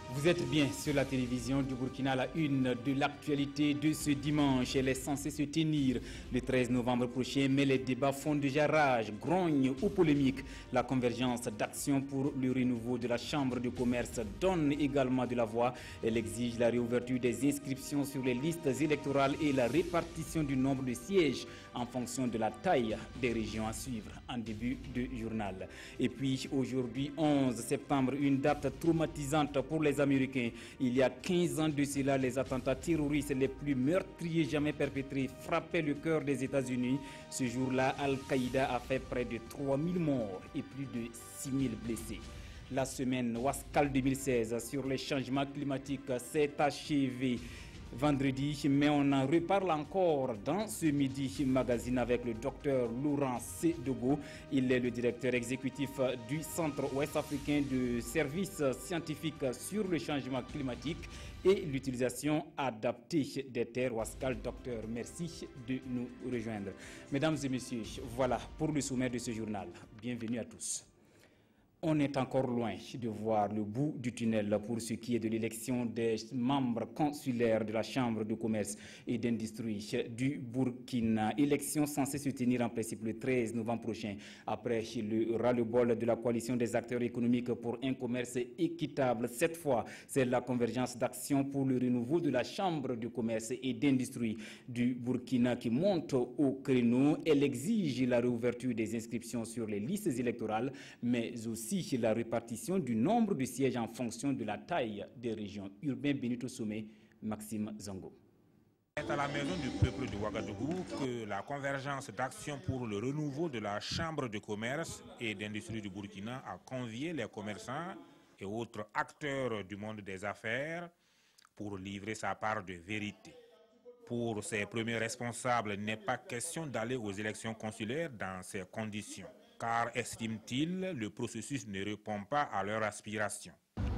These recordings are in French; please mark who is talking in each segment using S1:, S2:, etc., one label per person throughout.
S1: Vous êtes bien sur la télévision du Burkina, la une de l'actualité de ce dimanche. Elle est censée se tenir le 13 novembre prochain, mais les débats font déjà rage, grogne ou polémique. La convergence d'action pour le renouveau de la Chambre de commerce donne également de la voix. Elle exige la réouverture des inscriptions sur les listes électorales et la répartition du nombre de sièges en fonction de la taille des régions à suivre en début de journal. Et puis aujourd'hui, 11 septembre, une date traumatisante pour les Américains. Il y a 15 ans de cela, les attentats terroristes les plus meurtriers jamais perpétrés frappaient le cœur des États-Unis. Ce jour-là, Al-Qaïda a fait près de 3000 morts et plus de 6000 blessés. La semaine Wascal 2016 sur les changements climatiques s'est achevée vendredi, mais on en reparle encore dans ce Midi Magazine avec le docteur Laurent Sedogo. Il est le directeur exécutif du Centre ouest-africain de services scientifiques sur le changement climatique et l'utilisation adaptée des terres. Wascal, docteur, merci de nous rejoindre. Mesdames et messieurs, voilà pour le sommaire de ce journal. Bienvenue à tous. On est encore loin de voir le bout du tunnel pour ce qui est de l'élection des membres consulaires de la Chambre de commerce et d'industrie du Burkina. Élection censée se tenir en principe le 13 novembre prochain. Après le ras-le-bol de la coalition des acteurs économiques pour un commerce équitable. Cette fois, c'est la convergence d'action pour le renouveau de la Chambre de commerce et d'industrie du Burkina qui monte au créneau. Elle exige la réouverture des inscriptions sur les listes électorales, mais aussi la répartition du nombre de sièges en fonction de la taille des régions. Urbain Benito Sommet, Maxime Zango.
S2: C'est à la maison du peuple de Ouagadougou que la convergence d'action pour le renouveau de la Chambre de commerce et d'industrie du Burkina a convié les commerçants et autres acteurs du monde des affaires pour livrer sa part de vérité. Pour ces premiers responsables, il n'est pas question d'aller aux élections consulaires dans ces conditions, car, estiment-ils, le processus ne répond pas à leurs aspirations.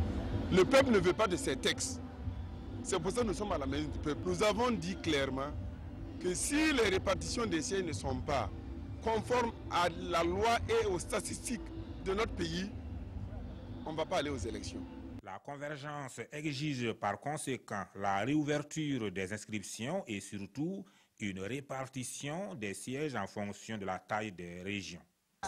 S3: Le peuple ne veut pas de ces textes. C'est pour ça que nous sommes à la maison du peuple. Nous avons dit clairement que si les répartitions des sièges ne sont pas conformes à la loi et aux statistiques de notre pays, on ne va pas aller aux élections.
S2: La convergence exige par conséquent la réouverture des inscriptions et surtout une répartition des sièges en fonction de la taille des régions.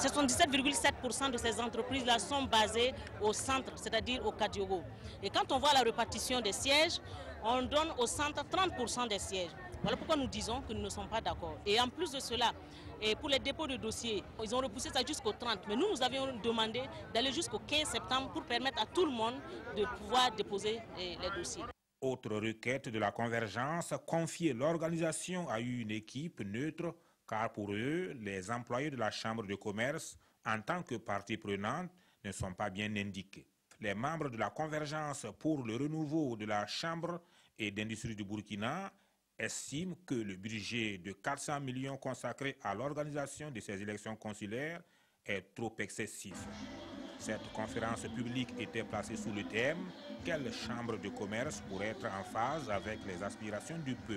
S4: 77,7% de ces entreprises-là sont basées au centre, c'est-à-dire au Kadiogo. Et quand on voit la répartition des sièges, on donne au centre 30% des sièges. Voilà pourquoi nous disons que nous ne sommes pas d'accord. Et en plus de cela, et pour les dépôts de dossiers, ils ont repoussé ça jusqu'au 30. Mais nous avions demandé d'aller jusqu'au 15 septembre pour permettre à tout le monde de pouvoir déposer les dossiers.
S2: Autre requête de la convergence, confier l'organisation à une équipe neutre, car pour eux, les employés de la Chambre de commerce, en tant que partie prenante, ne sont pas bien indiqués. Les membres de la convergence pour le renouveau de la Chambre et d'industrie du Burkina estiment que le budget de 400 millions consacré à l'organisation de ces élections consulaires est trop excessif. Cette conférence publique était placée sous le thème « Quelle chambre de commerce pourrait être en phase avec les aspirations du peuple ?»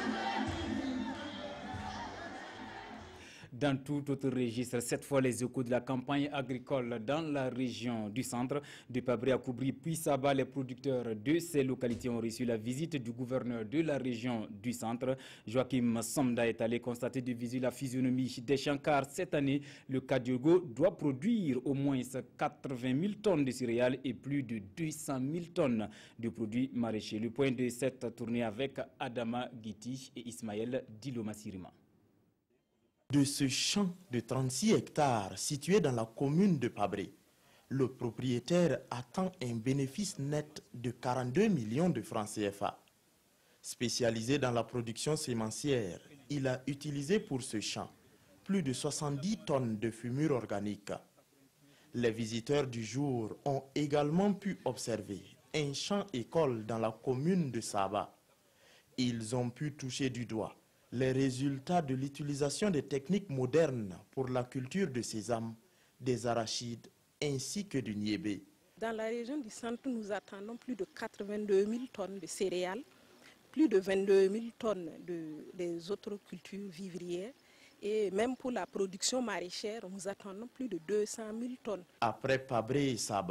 S1: Dans tout autre registre, cette fois les échos de la campagne agricole dans la région du centre de Pabré à Koubri puis Saba. Les producteurs de ces localités ont reçu la visite du gouverneur de la région du centre. Joachim Somda est allé constater de visu la physionomie des champs car cette année, le Kadiogo doit produire au moins 80 000 tonnes de céréales et plus de 200 000 tonnes de produits maraîchers. Le point de cette tournée avec Adama Guiti et Ismaël Diloma-Sirima.
S5: De ce champ de 36 hectares situé dans la commune de Pabré, le propriétaire attend un bénéfice net de 42 millions de francs CFA. Spécialisé dans la production sémencière, il a utilisé pour ce champ plus de 70 tonnes de fumure organique. Les visiteurs du jour ont également pu observer un champ-école dans la commune de Saba. Ils ont pu toucher du doigt les résultats de l'utilisation des techniques modernes pour la culture de sésame, des arachides ainsi que du niébé.
S6: Dans la région du centre, nous attendons plus de 82 000 tonnes de céréales, plus de 22 000 tonnes des autres cultures vivrières et même pour la production maraîchère, nous attendons plus de 200 000 tonnes.
S5: Après Pabré et Saba,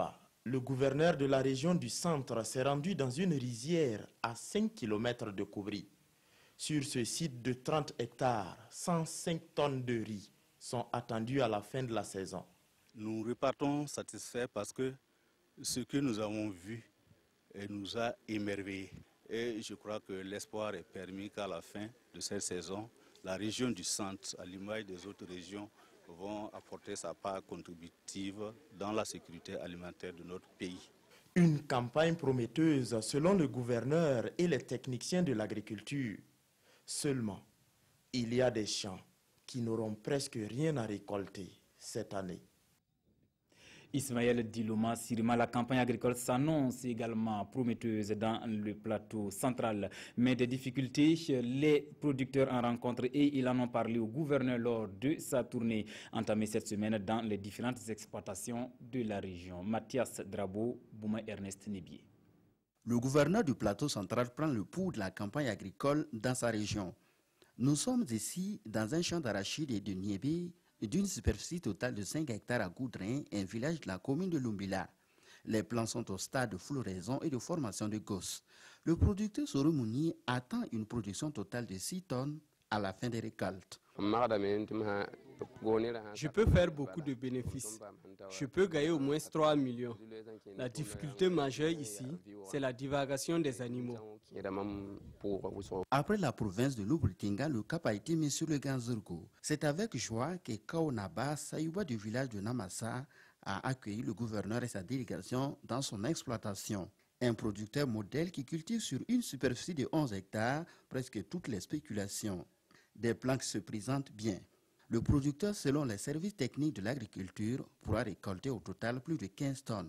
S5: Le gouverneur de la région du centre s'est rendu dans une rizière à 5 km de Koubri. Sur ce site de 30 hectares, 105 tonnes de riz sont attendues à la fin de la saison.
S7: Nous repartons satisfaits parce que ce que nous avons vu nous a émerveillés. Et je crois que l'espoir est permis qu'à la fin de cette saison, la région du centre, à l'image des autres régions, vont apporter sa part contributive dans la sécurité alimentaire de notre pays.
S5: Une campagne prometteuse selon le gouverneur et les techniciens de l'agriculture. Seulement, il y a des champs qui n'auront presque rien à récolter cette année.
S1: Ismaël Dilouma Sirima, la campagne agricole s'annonce également prometteuse dans le plateau central. Mais des difficultés, les producteurs en rencontrent et ils en ont parlé au gouverneur lors de sa tournée entamée cette semaine dans les différentes exploitations de la région. Mathias Drabo, Bouma Ernest Nébier.
S8: Le gouverneur du plateau central prend le pouls de la campagne agricole dans sa région. Nous sommes ici dans un champ d'arachide et de niébé d'une superficie totale de 5 hectares à Goudrin, un village de la commune de Lumbila. Les plants sont au stade de floraison et de formation de gosses. Le producteur Soromouni attend une production totale de 6 tonnes à la fin des récoltes.
S9: Je peux faire beaucoup de bénéfices. Je peux gagner au moins 3 millions. La difficulté majeure ici, c'est la divagation des animaux.
S8: Après la province de Lubritinga, le cap a été mis sur le Ganzurgo. C'est avec joie que Kaonaba Sayouba du village de Namassa a accueilli le gouverneur et sa délégation dans son exploitation. Un producteur modèle qui cultive sur une superficie de 11 hectares presque toutes les spéculations. Des plans qui se présentent bien. Le producteur, selon les services techniques de l'agriculture, pourra récolter au total plus de 15 tonnes.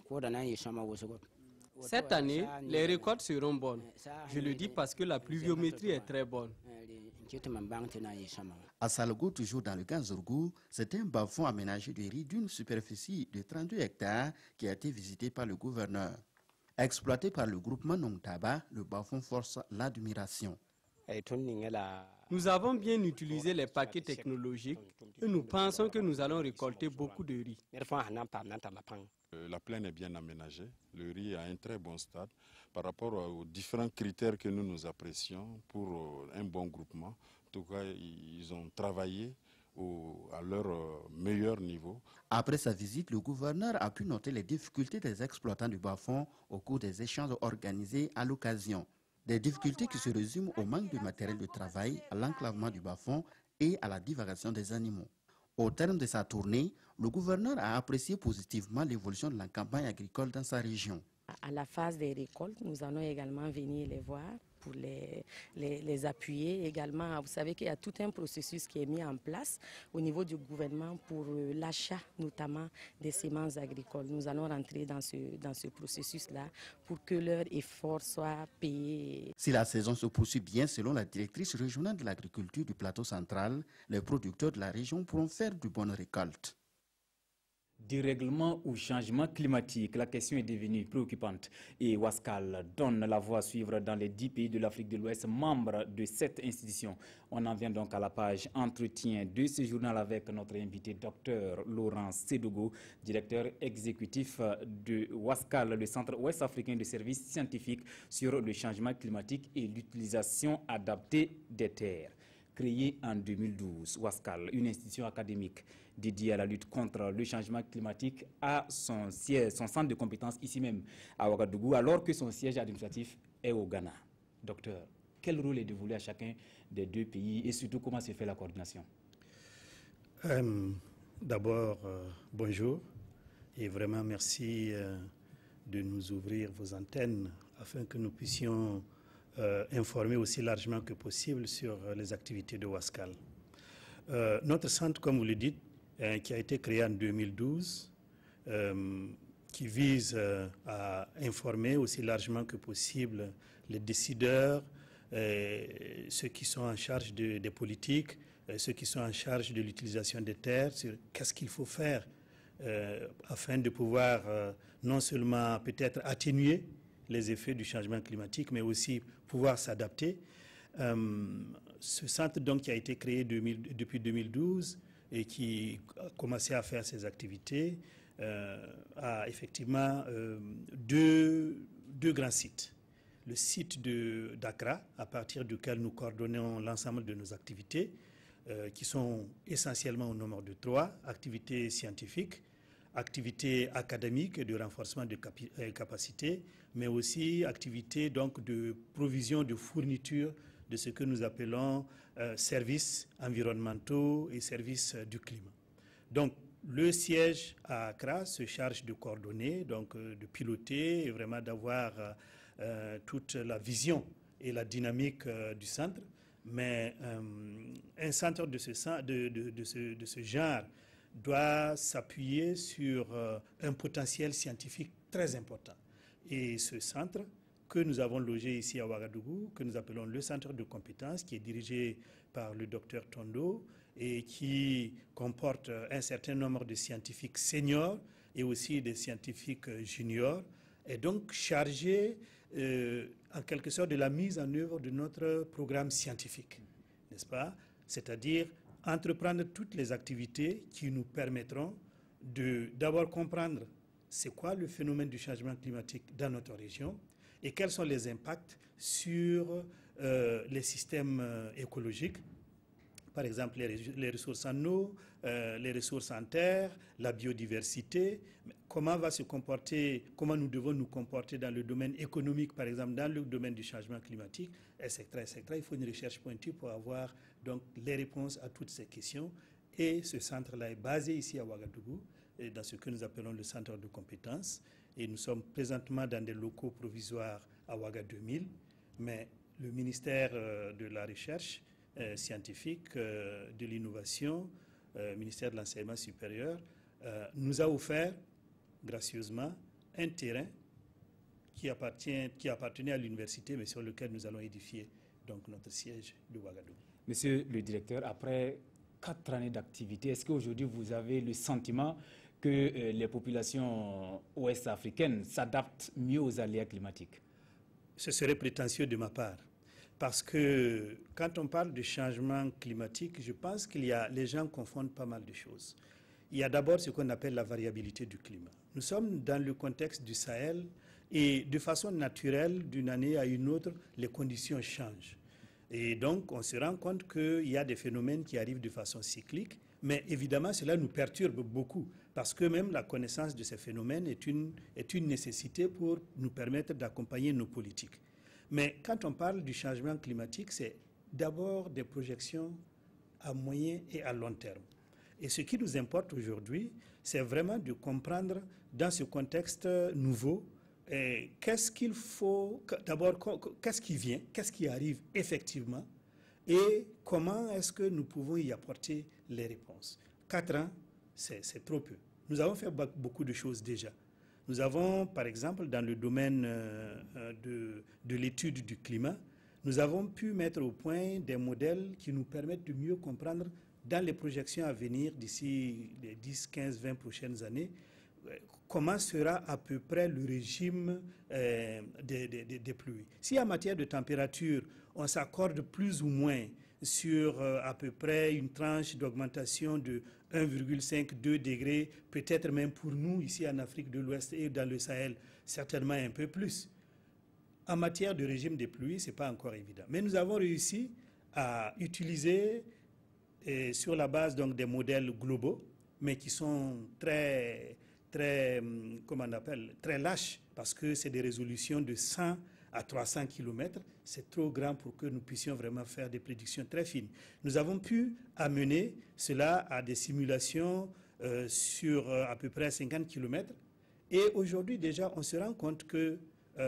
S9: Cette année, les récoltes seront bonnes. Je le dis parce que la pluviométrie est très bonne.
S8: À Salgo, toujours dans le Ganzurgou, c'est un bas-fond aménagé de riz d'une superficie de 32 hectares qui a été visité par le gouverneur. Exploité par le groupement Nongtaba, le bas-fond force l'admiration.
S9: Nous avons bien utilisé les paquets technologiques et nous pensons que nous allons récolter beaucoup de riz.
S10: La plaine est bien aménagée, le riz est à un très bon stade par rapport aux différents critères que nous apprécions pour un bon groupement. En tout cas, ils ont travaillé à leur meilleur niveau.
S8: Après sa visite, le gouverneur a pu noter les difficultés des exploitants du bas-fond au cours des échanges organisés à l'occasion. Des difficultés qui se résument au manque de matériel de travail, à l'enclavement du bas-fond et à la divagation des animaux. Au terme de sa tournée, le gouverneur a apprécié positivement l'évolution de la campagne agricole dans sa région.
S11: À la phase des récoltes, nous allons également venir les voir pour les appuyer également. Vous savez qu'il y a tout un processus qui est mis en place au niveau du gouvernement pour l'achat notamment des semences agricoles. Nous allons rentrer dans ce processus-là pour que leur effort soit payé.
S8: Si la saison se poursuit bien, selon la directrice régionale de l'agriculture du plateau central, les producteurs de la région pourront faire de bonnes récoltes.
S1: Dérèglement ou changement climatique, la question est devenue préoccupante et Wascal donne la voie à suivre dans les 10 pays de l'Afrique de l'Ouest membres de cette institution. On en vient donc à la page entretien de ce journal avec notre invité Dr Laurent Sédogo, directeur exécutif de Wascal, le Centre ouest africain de services scientifiques sur le changement climatique et l'utilisation adaptée des terres. Créé en 2012, Wascal, une institution académique dédiée à la lutte contre le changement climatique, a son centre de compétences ici même à Ouagadougou, alors que son siège administratif est au Ghana. Docteur, quel rôle est dévolu à chacun des deux pays et surtout comment se fait la coordination?
S12: D'abord, bonjour et vraiment merci de nous ouvrir vos antennes afin que nous puissions informer aussi largement que possible sur les activités de Wascal. Notre centre, comme vous le dites, qui a été créé en 2012, qui vise à informer aussi largement que possible les décideurs, ceux qui sont en charge des politiques, ceux qui sont en charge de l'utilisation des terres, sur qu'est-ce qu'il faut faire afin de pouvoir non seulement peut-être atténuer les effets du changement climatique, mais aussi pouvoir s'adapter. Ce centre donc qui a été créé depuis 2012 et qui a commencé à faire ses activités a effectivement deux grands sites. Le site d'Accra, à partir duquel nous coordonnons l'ensemble de nos activités, qui sont essentiellement au nombre de 3, activités scientifiques, activités académiques et de renforcement de capacités, mais aussi activités donc, de provision de fournitures de ce que nous appelons services environnementaux et services du climat. Donc, le siège à Accra se charge de coordonner, donc de piloter et vraiment d'avoir toute la vision et la dynamique du centre. Mais un centre de ce genre doit s'appuyer sur un potentiel scientifique très important. Et ce centre que nous avons logé ici à Ouagadougou, que nous appelons le centre de compétences, qui est dirigé par le docteur Tondo, et qui comporte un certain nombre de scientifiques seniors et aussi des scientifiques juniors, est donc chargé en quelque sorte de la mise en œuvre de notre programme scientifique, n'est-ce pas? C'est-à-dire entreprendre toutes les activités qui nous permettront d'abord comprendre c'est quoi le phénomène du changement climatique dans notre région et quels sont les impacts sur les systèmes écologiques. Par exemple, les ressources en eau, les ressources en terre, la biodiversité. Comment nous devons nous comporter dans le domaine économique, par exemple, dans le domaine du changement climatique, etc., etc. Il faut une recherche pointue pour avoir donc les réponses à toutes ces questions. Et ce centre-là est basé ici à Ouagadougou, dans ce que nous appelons le centre de compétences. Et nous sommes présentement dans des locaux provisoires à Ouaga 2000, mais le ministère de la Recherche scientifique, de l'innovation, ministère de l'enseignement supérieur, nous a offert gracieusement un terrain qui appartenait à l'université, mais sur lequel nous allons édifier donc, notre siège de Ouagadougou.
S1: Monsieur le directeur, après 4 années d'activité, est-ce qu'aujourd'hui vous avez le sentiment que les populations ouest-africaines s'adaptent mieux aux aléas climatiques?
S12: Ce serait prétentieux de ma part. Parce que quand on parle de changement climatique, je pense les gens confondent pas mal de choses. Il y a d'abord ce qu'on appelle la variabilité du climat. Nous sommes dans le contexte du Sahel et de façon naturelle, d'une année à une autre, les conditions changent. Et donc, on se rend compte qu'il y a des phénomènes qui arrivent de façon cyclique, mais évidemment, cela nous perturbe beaucoup parce que même la connaissance de ces phénomènes est une nécessité pour nous permettre d'accompagner nos politiques. Mais quand on parle du changement climatique, c'est d'abord des projections à moyen et à long terme. Et ce qui nous importe aujourd'hui, c'est vraiment de comprendre dans ce contexte nouveau, qu'est-ce qu'il faut, d'abord, qu'est-ce qui vient, qu'est-ce qui arrive effectivement, et comment est-ce que nous pouvons y apporter les réponses. 4 ans, c'est trop peu. Nous avons fait beaucoup de choses déjà. Nous avons, par exemple, dans le domaine de l'étude du climat, nous avons pu mettre au point des modèles qui nous permettent de mieux comprendre dans les projections à venir d'ici les 10, 15, 20 prochaines années, comment sera à peu près le régime des pluies. Si en matière de température, on s'accorde plus ou moins sur à peu près une tranche d'augmentation de 1,5-2 degrés, peut-être même pour nous ici en Afrique de l'Ouest et dans le Sahel, certainement un peu plus. En matière de régime des pluies, ce n'est pas encore évident. Mais nous avons réussi à utiliser, sur la base donc, des modèles globaux, mais qui sont très lâches, parce que c'est des résolutions de 100 à 300 km. C'est trop grand pour que nous puissions vraiment faire des prédictions très fines. Nous avons pu amener cela à des simulations sur à peu près 50 km. Et aujourd'hui, déjà, on se rend compte que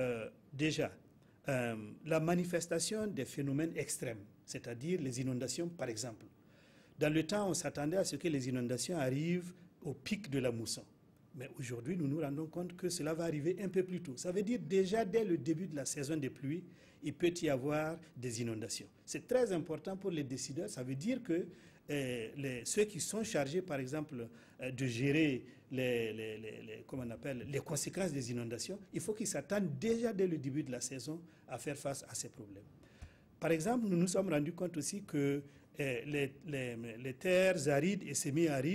S12: la manifestation des phénomènes extrêmes, c'est-à-dire les inondations, par exemple. Dans le temps, on s'attendait à ce que les inondations arrivent au pic de la mousson. Mais aujourd'hui, nous nous rendons compte que cela va arriver un peu plus tôt. Ça veut dire déjà dès le début de la saison des pluies, il peut y avoir des inondations. C'est très important pour les décideurs. Ça veut dire que ceux qui sont chargés, par exemple, de gérer les conséquences des inondations, il faut qu'ils s'attendent déjà dès le début de la saison à faire face à ces problèmes. Par exemple, nous nous sommes rendus compte aussi que les terres arides et semi-arides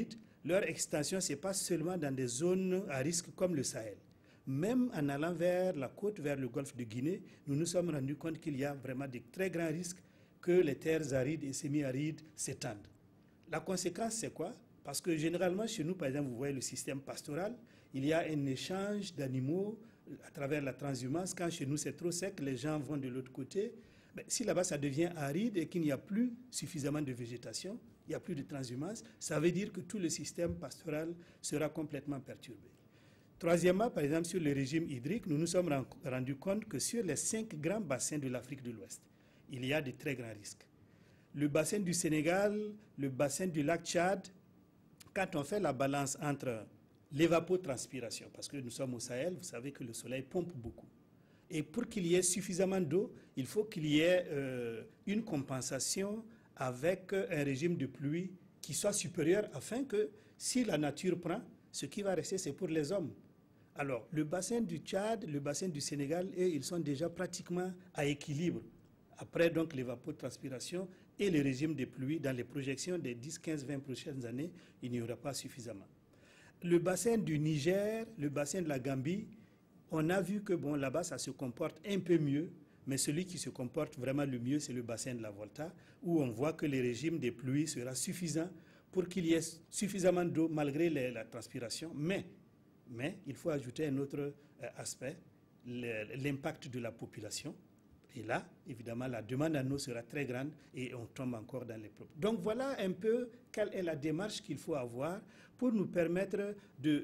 S12: leur extension, ce n'est pas seulement dans des zones à risque comme le Sahel. Même en allant vers la côte, vers le golfe de Guinée, nous nous sommes rendus compte qu'il y a vraiment de très grands risques que les terres arides et semi-arides s'étendent. La conséquence, c'est quoi? Parce que généralement, chez nous, par exemple, vous voyez le système pastoral, il y a un échange d'animaux à travers la transhumance. Quand chez nous, c'est trop sec, les gens vont de l'autre côté. Mais si là-bas, ça devient aride et qu'il n'y a plus suffisamment de végétation, il n'y a plus de transhumance, ça veut dire que tout le système pastoral sera complètement perturbé. Troisièmement, par exemple, sur le régime hydrique, nous nous sommes rendus compte que sur les 5 grands bassins de l'Afrique de l'Ouest, il y a de très grands risques. Le bassin du Sénégal, le bassin du lac Tchad, quand on fait la balance entre l'évapotranspiration, parce que nous sommes au Sahel, vous savez que le soleil pompe beaucoup. Et pour qu'il y ait suffisamment d'eau, il faut qu'il y ait une compensation avec un régime de pluie qui soit supérieur afin que si la nature prend, ce qui va rester, c'est pour les hommes. Alors, le bassin du Tchad, le bassin du Sénégal, ils sont déjà pratiquement à équilibre. Après donc l'évapotranspiration et le régime des pluies, dans les projections des 10, 15, 20 prochaines années, il n'y aura pas suffisamment. Le bassin du Niger, le bassin de la Gambie, on a vu que bon, là-bas, ça se comporte un peu mieux, mais celui qui se comporte vraiment le mieux, c'est le bassin de la Volta, où on voit que le régime des pluies sera suffisant pour qu'il y ait suffisamment d'eau malgré la transpiration. Mais il faut ajouter un autre aspect, l'impact de la population. Et là, évidemment, la demande en eau sera très grande et on tombe encore dans les problèmes. Donc voilà un peu quelle est la démarche qu'il faut avoir pour nous permettre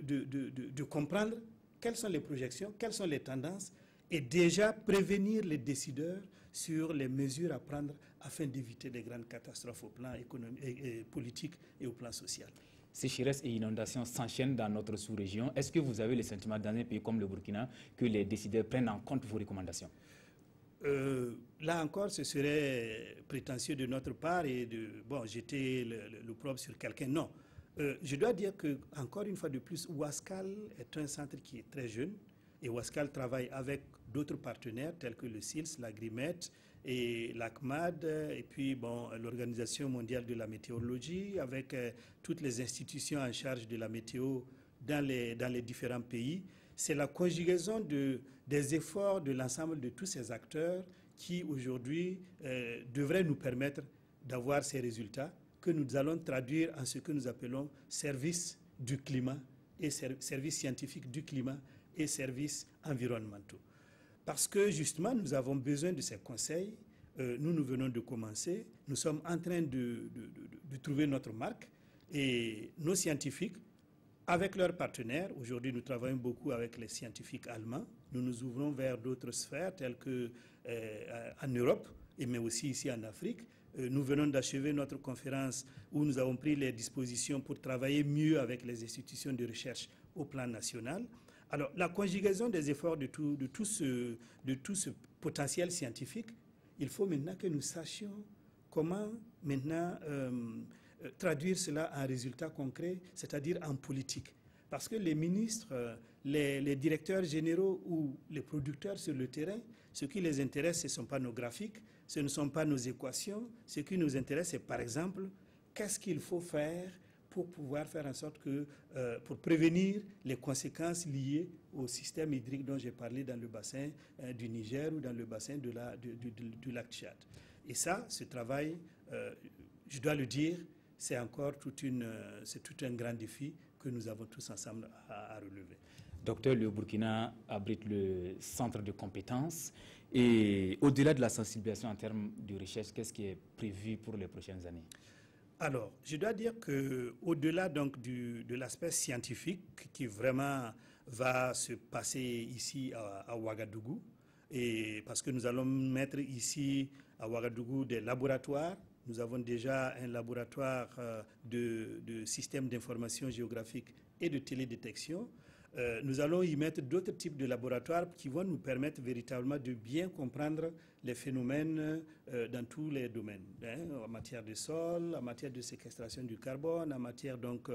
S12: de comprendre quelles sont les projections, quelles sont les tendances et déjà prévenir les décideurs sur les mesures à prendre afin d'éviter des grandes catastrophes au plan économique et politique et au plan social.
S1: Sécheresse et inondations s'enchaînent dans notre sous-région. Est-ce que vous avez le sentiment dans un pays comme le Burkina que les décideurs prennent en compte vos recommandations?
S12: Là encore, ce serait prétentieux de notre part et de jeter l'opprobre sur quelqu'un. Non. Je dois dire que, encore une fois de plus, Ouaskal est un centre qui est très jeune et Ouaskal travaille avec d'autres partenaires tels que le SILS, la GRIMET et l'ACMAD et puis l'Organisation mondiale de la météorologie avec toutes les institutions en charge de la météo dans les différents pays. C'est la conjugaison des efforts de l'ensemble de tous ces acteurs qui aujourd'hui devraient nous permettre d'avoir ces résultats que nous allons traduire en ce que nous appelons services du climat et services scientifiques du climat et services environnementaux. Parce que justement, nous avons besoin de ces conseils. Nous venons de commencer. Nous sommes en train de trouver notre marque et nos scientifiques, avec leurs partenaires, aujourd'hui nous travaillons beaucoup avec les scientifiques allemands, nous nous ouvrons vers d'autres sphères telles qu'en Europe, mais aussi ici en Afrique. Nous venons d'achever notre conférence où nous avons pris les dispositions pour travailler mieux avec les institutions de recherche au plan national. Alors la conjugaison des efforts de tout ce potentiel scientifique, il faut maintenant que nous sachions comment maintenant traduire cela en résultats concrets, c'est-à-dire en politique. Parce que les ministres, les directeurs généraux ou les producteurs sur le terrain, ce qui les intéresse, ce ne sont pas nos graphiques, ce ne sont pas nos équations. Ce qui nous intéresse, c'est par exemple, qu'est-ce qu'il faut faire pour pouvoir faire en sorte que, pour prévenir les conséquences liées au système hydrique dont j'ai parlé dans le bassin du Niger ou dans le bassin du lac Tchad. Et ça, ce travail, je dois le dire, c'est encore tout un grand défi que nous avons tous ensemble à relever.
S1: Docteur, le Burkina abrite le centre de compétences et au-delà de la sensibilisation en termes de recherche, qu'est-ce qui est prévu pour les prochaines années?
S12: Alors, je dois dire qu'au-delà donc de l'aspect scientifique qui vraiment va se passer ici à Ouagadougou, et parce que nous allons mettre ici à Ouagadougou des laboratoires. Nous avons déjà un laboratoire de système d'information géographique et de télédétection. Nous allons y mettre d'autres types de laboratoires qui vont nous permettre véritablement de bien comprendre les phénomènes dans tous les domaines, en matière de sol, en matière de séquestration du carbone, en matière donc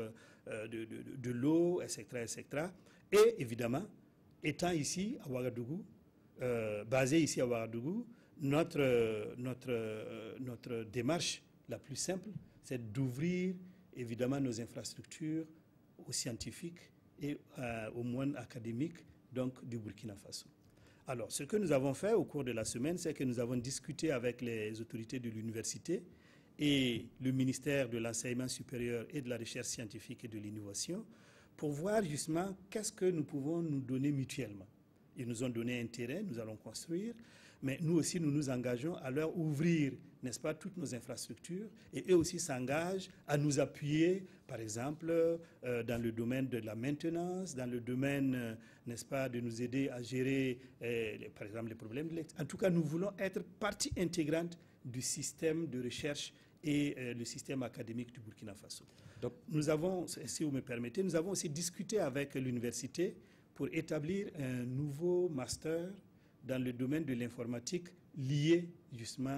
S12: de l'eau, etc., etc. Et évidemment, étant ici à Ouagadougou, basé ici à Ouagadougou, notre démarche la plus simple, c'est d'ouvrir évidemment nos infrastructures aux scientifiques et au monde académique donc, du Burkina Faso. Alors, ce que nous avons fait au cours de la semaine, c'est que nous avons discuté avec les autorités de l'université et le ministère de l'Enseignement supérieur et de la Recherche scientifique et de l'Innovation pour voir justement qu'est-ce que nous pouvons nous donner mutuellement. Ils nous ont donné un terrain, nous allons construire, mais nous aussi, nous nous engageons à leur ouvrir, n'est-ce pas, toutes nos infrastructures, et eux aussi s'engagent à nous appuyer, par exemple, dans le domaine de la maintenance, dans le domaine, n'est-ce pas, de nous aider à gérer, par exemple, les problèmes de l'électricité. En tout cas, nous voulons être partie intégrante du système de recherche et le système académique du Burkina Faso. Donc, nous avons, si vous me permettez, nous avons aussi discuté avec l'université pour établir un nouveau master dans le domaine de l'informatique lié justement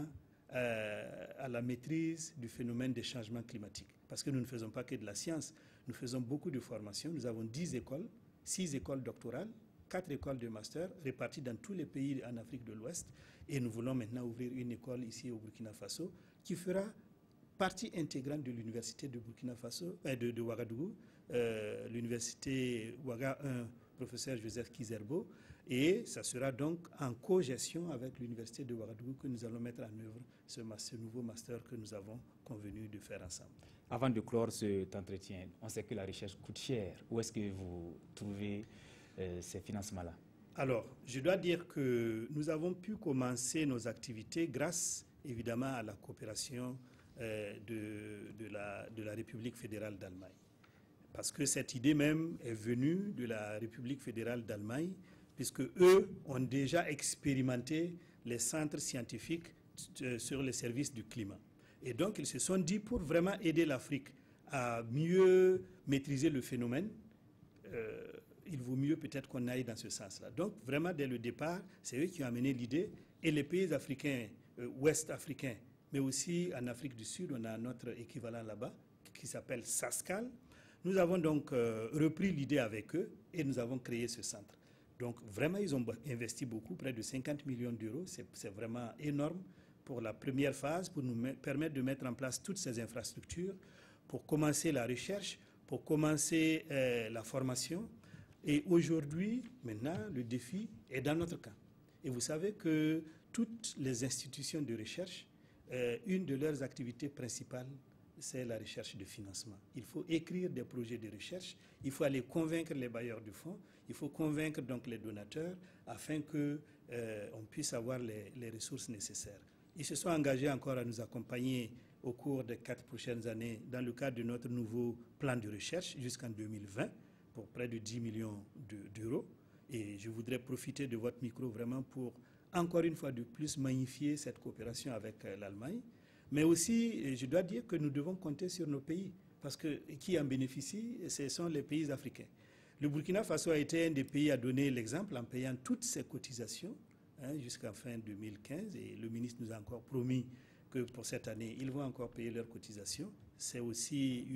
S12: à la maîtrise du phénomène des changements climatiques. Parce que nous ne faisons pas que de la science, nous faisons beaucoup de formations. Nous avons 10 écoles, 6 écoles doctorales, 4 écoles de master réparties dans tous les pays en Afrique de l'Ouest. Et nous voulons maintenant ouvrir une école ici au Burkina Faso qui fera partie intégrante de l'université de Burkina Faso, de Ouagadougou, l'université Ouaga 1, professeur Joseph Kizerbo, et ça sera donc en co-gestion avec l'université de Ouagadougou que nous allons mettre en œuvre ce nouveau master que nous avons convenu de faire ensemble.
S1: Avant de clore cet entretien, on sait que la recherche coûte cher. Où est-ce que vous trouvez ces financements-là? Alors,
S12: je dois dire que nous avons pu commencer nos activités grâce évidemment à la coopération de la République fédérale d'Allemagne. Parce que cette idée même est venue de la République fédérale d'Allemagne, puisque eux ont déjà expérimenté les centres scientifiques sur les services du climat. Et donc, ils se sont dit, pour vraiment aider l'Afrique à mieux maîtriser le phénomène, il vaut mieux peut-être qu'on aille dans ce sens-là. Donc, vraiment, dès le départ, c'est eux qui ont amené l'idée. Et les pays africains, ouest africains, mais aussi en Afrique du Sud, on a notre équivalent là-bas, qui s'appelle SASCAL. Nous avons donc repris l'idée avec eux et nous avons créé ce centre. Donc vraiment, ils ont investi beaucoup, près de 50 millions d'euros. C'est vraiment énorme pour la première phase, pour nous permettre de mettre en place toutes ces infrastructures, pour commencer la recherche, pour commencer la formation. Et aujourd'hui, maintenant, le défi est dans notre camp. Et vous savez que toutes les institutions de recherche, une de leurs activités principales, c'est la recherche de financement. Il faut écrire des projets de recherche, il faut aller convaincre les bailleurs de fonds, il faut convaincre donc les donateurs afin qu'on puisse avoir les ressources nécessaires. Ils se sont engagés encore à nous accompagner au cours des 4 prochaines années dans le cadre de notre nouveau plan de recherche jusqu'en 2020 pour près de 10 millions d'euros. Et je voudrais profiter de votre micro vraiment pour encore une fois de plus magnifier cette coopération avec l'Allemagne. Mais aussi, je dois dire que nous devons compter sur nos pays, parce que qui en bénéficient, ce sont les pays africains. Le Burkina Faso a été un des pays à donner l'exemple en payant toutes ses cotisations jusqu'à fin 2015, et le ministre nous a encore promis que pour cette année, ils vont encore payer leurs cotisations. C'est aussi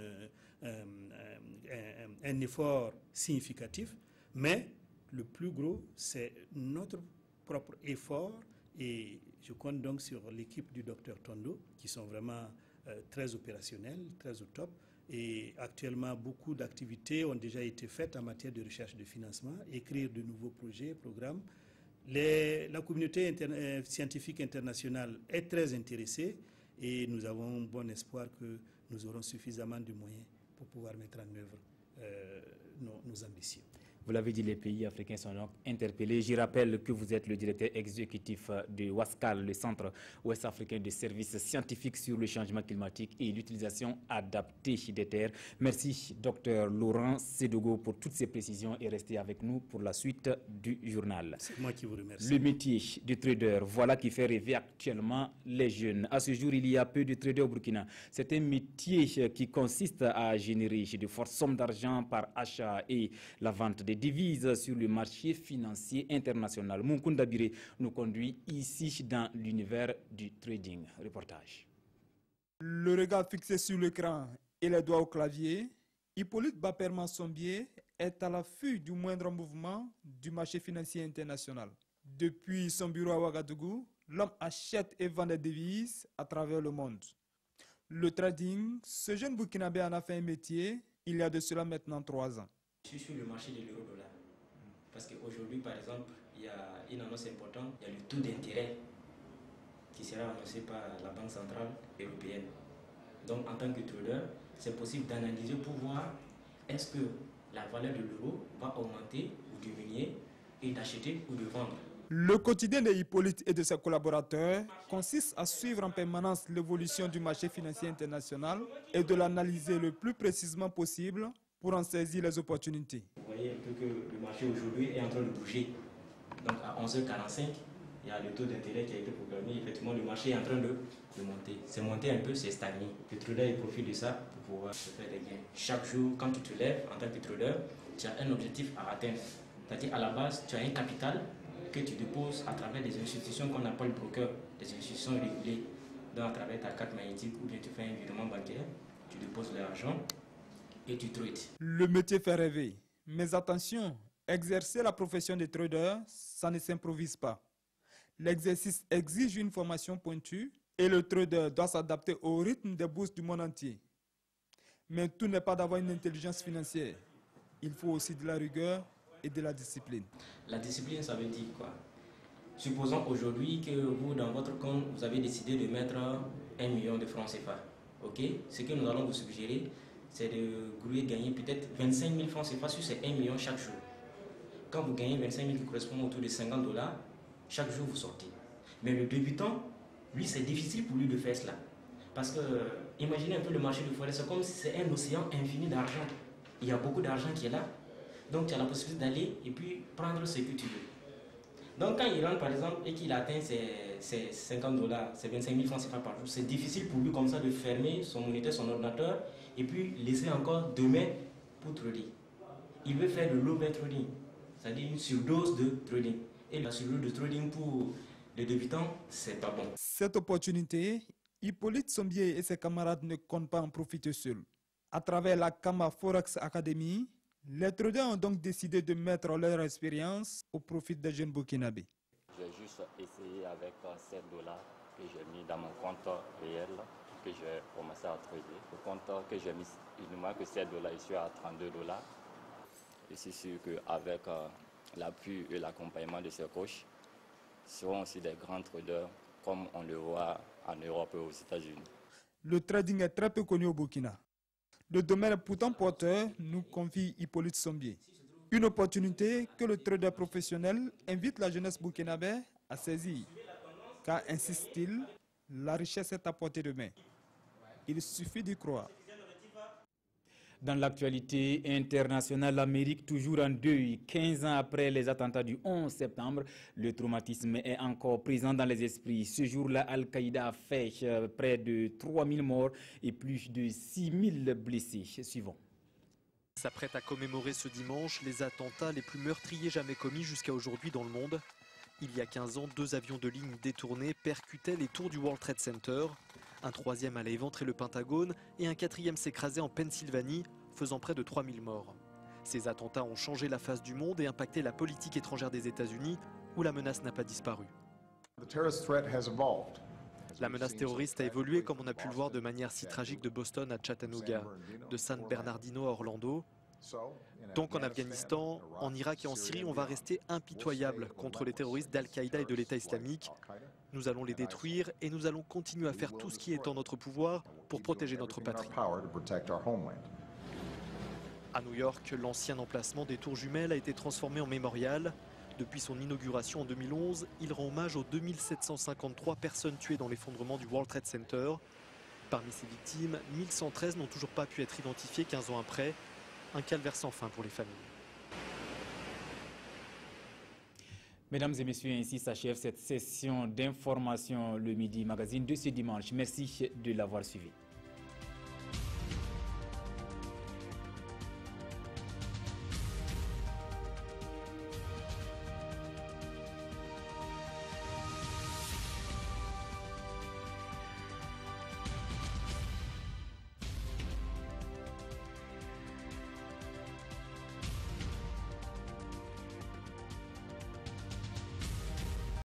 S12: un effort significatif, mais le plus gros, c'est notre propre effort. Et je compte donc sur l'équipe du docteur Tondo, qui sont vraiment très opérationnels, très au top. Et actuellement, beaucoup d'activités ont déjà été faites en matière de recherche de financement, écrire de nouveaux projets, programmes. La communauté scientifique internationale est très intéressée et nous avons bon espoir que nous aurons suffisamment de moyens pour pouvoir mettre en œuvre nos ambitions.
S1: Vous l'avez dit, les pays africains sont donc interpellés. Je rappelle que vous êtes le directeur exécutif de WASCAL, le Centre ouest-africain de services scientifiques sur le changement climatique et l'utilisation adaptée des terres. Merci, Dr Laurent Sédogo, pour toutes ces précisions et restez avec nous pour la suite du journal.
S12: C'est moi qui vous remercie.
S1: Le métier de trader, voilà qui fait rêver actuellement les jeunes. À ce jour, il y a peu de traders au Burkina. C'est un métier qui consiste à générer de fortes sommes d'argent par achat et la vente des devises sur le marché financier international. Moukounda Biré nous conduit ici dans l'univers du trading. Reportage.
S13: Le regard fixé sur l'écran et les doigts au clavier, Hippolyte Baperman-Sombier est à l'affût du moindre mouvement du marché financier international. Depuis son bureau à Ouagadougou, l'homme achète et vend des devises à travers le monde. Le trading, ce jeune Burkinabé en a fait un métier il y a de cela maintenant 3 ans.
S14: Je suis sur le marché de l'euro-dollar. Parce qu'aujourd'hui, par exemple, il y a une annonce importante, il y a le taux d'intérêt qui sera annoncé par la Banque centrale européenne. Donc en tant que trader, c'est possible d'analyser pour voir est-ce que la valeur de l'euro va augmenter ou diminuer et d'acheter ou de vendre.
S13: Le quotidien de Hippolyte et de ses collaborateurs consiste à suivre en permanence l'évolution du marché financier international et de l'analyser le plus précisément possible pour en saisir les opportunités.
S14: Vous voyez un peu que le marché aujourd'hui est en train de bouger. Donc à 11h45, il y a le taux d'intérêt qui a été programmé. Effectivement, le marché est en train de monter. C'est monté un peu, c'est stagné. Le trader il profite de ça pour pouvoir se faire des gains. Chaque jour, quand tu te lèves en tant que trader, tu as un objectif à atteindre. C'est-à-dire à la base, tu as un capital que tu déposes à travers des institutions qu'on appelle brokers, des institutions régulées. Donc à travers ta carte magnétique ou bien tu fais un virement bancaire, tu déposes l'argent et tu trades.
S13: Le métier fait rêver. Mais attention, exercer la profession de trader, ça ne s'improvise pas. L'exercice exige une formation pointue et le trader doit s'adapter au rythme des bourses du monde entier. Mais tout n'est pas d'avoir une intelligence financière. Il faut aussi de la rigueur et de la discipline.
S14: La discipline, ça veut dire quoi? Supposons aujourd'hui que vous, dans votre compte, vous avez décidé de mettre 1 million de francs CFA. Ok? Ce que nous allons vous suggérer, c'est de gagner peut-être 25 000 francs CFA sur ces 1 million chaque jour. Quand vous gagnez 25 000 qui correspond autour de $50, chaque jour vous sortez. Mais le débutant, lui, c'est difficile pour lui de faire cela. Parce que, imaginez un peu le marché de forêt, c'est comme si c'est un océan infini d'argent. Il y a beaucoup d'argent qui est là. Donc tu as la possibilité d'aller et puis prendre ce que tu veux. Donc quand il rentre par exemple et qu'il atteint ses $50, ses 25 000 francs CFA par jour, c'est difficile pour lui comme ça de fermer son moniteur, son ordinateur et puis laisser encore demain pour trader. Il veut faire de l'over trading, c'est-à-dire une surdose de trading. Et la surdose de trading pour les débutants, c'est pas bon.
S13: Cette opportunité, Hippolyte Sombier et ses camarades ne comptent pas en profiter seuls. À travers la Kama Forex Academy, les traders ont donc décidé de mettre leur expérience au profit des jeunes burkinabés.
S15: J'ai juste essayé avec $7 que j'ai mis dans mon compte réel, que j'ai commencé à trader. Le compte que j'ai mis, il ne manque que $7, je suis à $32. Je suis sûr qu'avec l'appui et l'accompagnement de ces coachs, seront aussi des grands traders comme on le voit en Europe et aux États-Unis.
S13: Le trading est très peu connu au Burkina. Le domaine est pourtant porteur, nous confie Hippolyte Sombier. Une opportunité que le trader professionnel invite la jeunesse burkinabé à saisir. Car, insiste-t-il, la richesse est à portée de main. Il suffit d'y croire.
S1: Dans l'actualité internationale, l'Amérique toujours en deuil. 15 ans après les attentats du 11 septembre, le traumatisme est encore présent dans les esprits. Ce jour-là, Al-Qaïda a fait près de 3000 morts et plus de 6000 blessés. Suivons.
S16: S'apprête à commémorer ce dimanche les attentats les plus meurtriers jamais commis jusqu'à aujourd'hui dans le monde. Il y a 15 ans, 2 avions de ligne détournés percutaient les tours du World Trade Center. Un 3e allait éventrer le Pentagone et un 4e s'écrasait en Pennsylvanie, faisant près de 3000 morts. Ces attentats ont changé la face du monde et impacté la politique étrangère des États-Unis, où la menace n'a pas disparu. La menace terroriste a évolué comme on a pu le voir de manière si tragique de Boston à Chattanooga, de San Bernardino à Orlando. Donc en Afghanistan, en Irak et en Syrie, on va rester impitoyable contre les terroristes d'Al-Qaïda et de l'État islamique. Nous allons les détruire et nous allons continuer à faire tout ce qui est en notre pouvoir pour protéger notre patrie. À New York, l'ancien emplacement des tours jumelles a été transformé en mémorial. Depuis son inauguration en 2011, il rend hommage aux 2753 personnes tuées dans l'effondrement du World Trade Center. Parmi ces victimes, 1113 n'ont toujours pas pu être identifiées 15 ans après. Un calvaire sans fin pour les familles.
S1: Mesdames et messieurs, ainsi s'achève cette session d'information, le Midi Magazine de ce dimanche. Merci de l'avoir suivi.